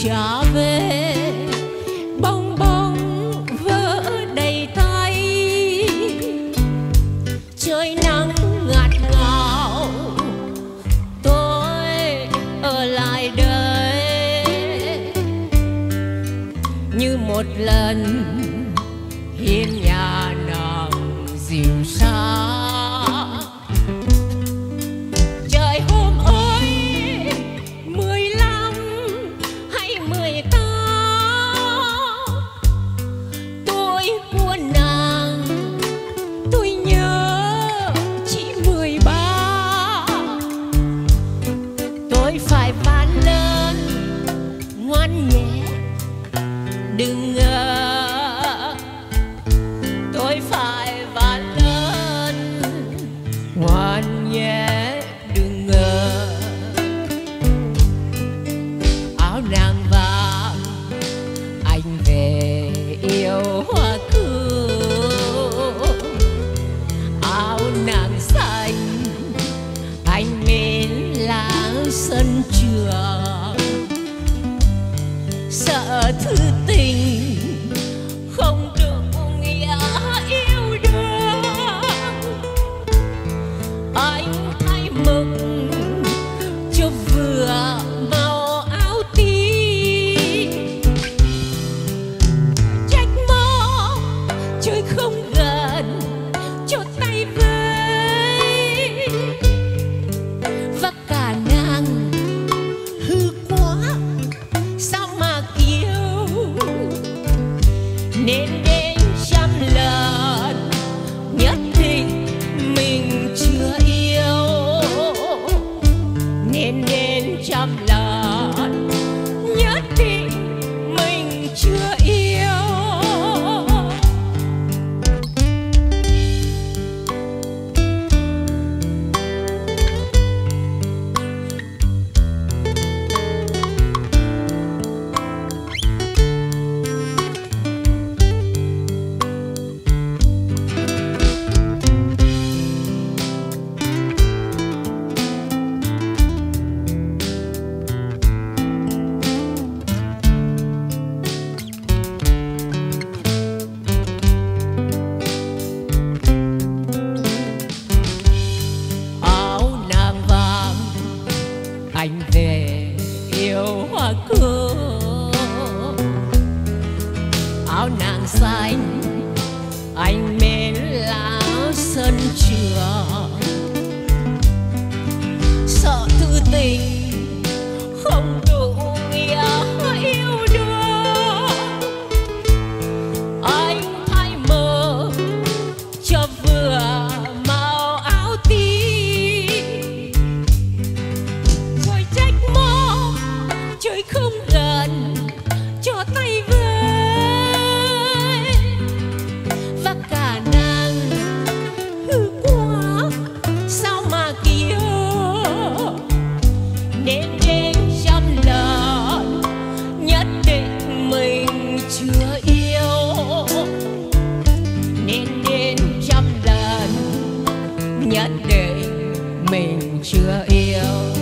trả về, bong bóng vỡ đầy tay. Trời nắng ngạt ngào, tôi ở lại đây như một lần hiên nhà nàng dịu dàng. Trời hôm ấy 15 hay 18, tôi của nàng tôi nhớ chỉ 13. Tôi phải van lên ngoan nhé đừng ngờ, tôi phải van lên ngoan nhé đừng ngờ. Áo nàng vàng anh về yêu hoa cương, áo nàng xanh anh mến lá sân trường. Sợ thư tình không được nghĩa yêu đương, anh thay mực cho vừa màu áo tím. Trách móc trời không gần cho tay với, và cả nàng hư quá sao mà kiêu, nên đến 100 lần nhất định mình chưa yêu, nên đến 100 lần nhất định mình chưa yêu. Anh về yêu hoa cương, áo nàng xanh anh mến lá sân trường. Sợ thư tình không đủ nghĩa yêu đương, anh thay mơ cho vừa màu áo tím. Rồi trách móc trời không gần cho tay với, và cả nàng hư quá sao mà kiêu, nên đến 100 lần nhất định mình chưa yêu, nên đến 100 lần nhất định mình chưa yêu.